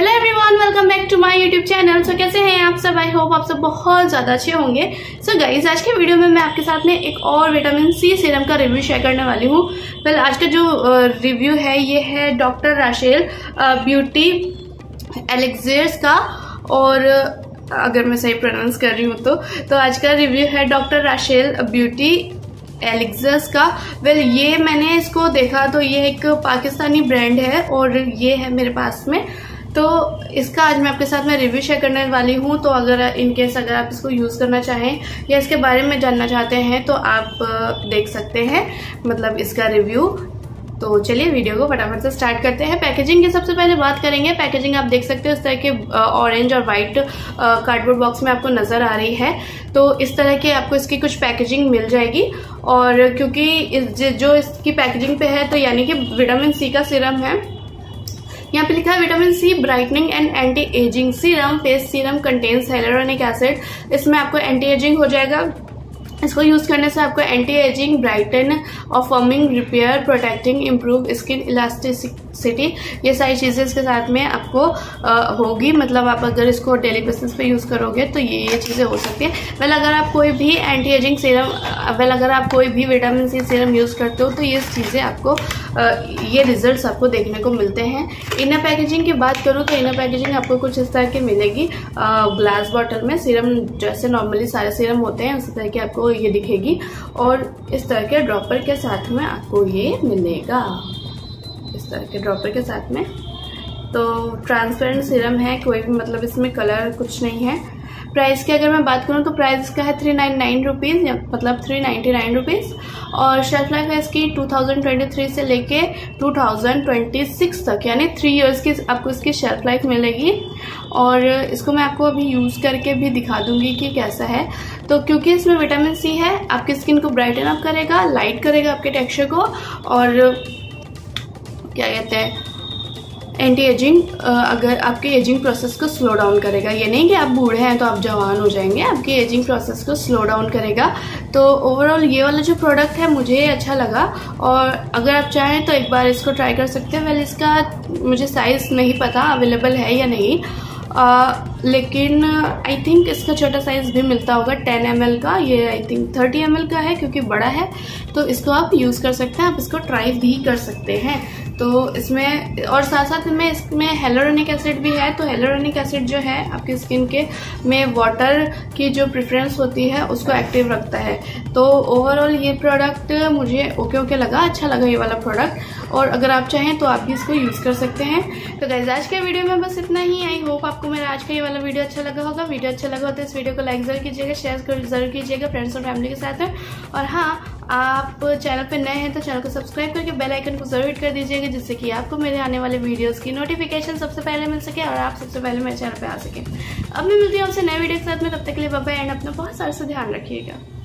Hello everyone, welcome back to my YouTube channel. So कैसे हैं आप सब? आई होप आप सब बहुत ज़्यादा अच्छे होंगे। सो गाइज, आज के वीडियो में मैं आपके साथ में एक और विटामिन सी सीरम का रिव्यू शेयर करने वाली हूँ। वेल, आज का जो रिव्यू है ये है डॉक्टर राशेल ब्यूटी एलिक्सिर्स का, और अगर मैं सही प्रोनाउंस कर रही हूँ तो आज का रिव्यू है डॉक्टर राशेल ब्यूटी एलिक्सिर्स का। वेल, ये मैंने इसको देखा तो ये एक पाकिस्तानी ब्रांड है और ये है मेरे पास में, तो इसका आज मैं आपके साथ में रिव्यू शेयर करने वाली हूँ। तो अगर इनकेस अगर आप इसको यूज़ करना चाहें या इसके बारे में जानना चाहते हैं तो आप देख सकते हैं, मतलब इसका रिव्यू। तो चलिए वीडियो को फटाफट से स्टार्ट करते हैं। पैकेजिंग की सबसे पहले बात करेंगे। पैकेजिंग आप देख सकते हो इस तरह के ऑरेंज और वाइट कार्डबोर्ड बॉक्स में आपको नज़र आ रही है। तो इस तरह के आपको इसकी कुछ पैकेजिंग मिल जाएगी, और क्योंकि जो इसकी पैकेजिंग पे है तो यानी कि विटामिन सी का सीरम है। यहाँ पे लिखा है vitamin C brightening and anti ageing serum face serum contains hyaluronic acid. इसमें आपको एंटी एजिंग हो जाएगा। इसको यूज करने से आपको एंटी एजिंग, ब्राइटन और forming, repair, protecting, improve skin elasticity, ये सारी चीजें इसके साथ में आपको होगी। मतलब आप अगर इसको डेली बेसिस पे यूज करोगे तो ये चीजें हो सकती है। वेल, अगर आप कोई भी एंटी एजिंग सीरम अगर आप कोई भी विटामिन सी सीरम यूज करते हो तो ये चीजें आपको ये रिजल्ट्स आपको देखने को मिलते हैं। इनर पैकेजिंग की बात करूँ तो इनर पैकेजिंग आपको कुछ इस तरह की मिलेगी। ग्लास बॉटल में सीरम जैसे नॉर्मली सारे सीरम होते हैं उसी तरह की आपको ये दिखेगी, और इस तरह के ड्रॉपर के साथ में आपको ये मिलेगा, इस तरह के ड्रॉपर के साथ में। तो ट्रांसपेरेंट सीरम है, कोई भी मतलब इसमें कलर कुछ नहीं है। प्राइस की अगर मैं बात करूँ तो प्राइस इसका है 399 रुपीज़, मतलब 399 रुपीज़। और शेल्फ लाइफ है इसकी 2023 से लेके 2026 तक, यानी 3 इयर्स की आपको इसकी शेल्फ लाइफ मिलेगी। और इसको मैं आपको अभी यूज़ करके भी दिखा दूंगी कि कैसा है। तो क्योंकि इसमें विटामिन सी है, आपकी स्किन को ब्राइटन अप करेगा, लाइट करेगा आपके टेक्सचर को, और क्या कहते हैं एंटी एजिंग, अगर आपके एजिंग प्रोसेस को स्लो डाउन करेगा। ये नहीं कि आप बूढ़े हैं तो आप जवान हो जाएंगे, आपके एजिंग प्रोसेस को स्लो डाउन करेगा। तो ओवरऑल ये वाला जो प्रोडक्ट है मुझे अच्छा लगा, और अगर आप चाहें तो एक बार इसको ट्राई कर सकते हैं। वेल, इसका मुझे साइज़ नहीं पता अवेलेबल है या नहीं, लेकिन आई थिंक इसका छोटा साइज़ भी मिलता होगा 10 ml का। ये आई थिंक 30 ml का है क्योंकि बड़ा है, तो इसको आप यूज़ कर सकते हैं, आप इसको ट्राई भी कर सकते हैं। तो इसमें और साथ साथ में इसमें हाइलुरोनिक एसिड भी है। तो हाइलुरोनिक एसिड जो है आपकी स्किन के में वाटर की जो प्रेफरेंस होती है उसको एक्टिव रखता है। तो ओवरऑल ये प्रोडक्ट मुझे ओके लगा, अच्छा लगा ये वाला प्रोडक्ट, और अगर आप चाहें तो आप भी इसको यूज़ कर सकते हैं। तो गाइस, आज के वीडियो में बस इतना ही। आई होप आपको मेरा आज का ये वाला वीडियो अच्छा लगा होगा। वीडियो अच्छा लगा हो तो इस वीडियो को लाइक जरूर कीजिएगा, शेयर जरूर कीजिएगा फ्रेंड्स और फैमिली के साथ में। और हाँ, आप चैनल पे नए हैं तो चैनल को सब्सक्राइब करके बेल आइकन को जरूर हिट कर दीजिएगा, जिससे कि आपको मेरे आने वाले वीडियोस की नोटिफिकेशन सबसे पहले मिल सके और आप सबसे पहले मेरे चैनल पे आ सके। अब मैं मिलती हूँ आपसे नए वीडियो के साथ में, तब तक के लिए बाय बाय, एंड अपना बहुत सारा ध्यान रखिएगा।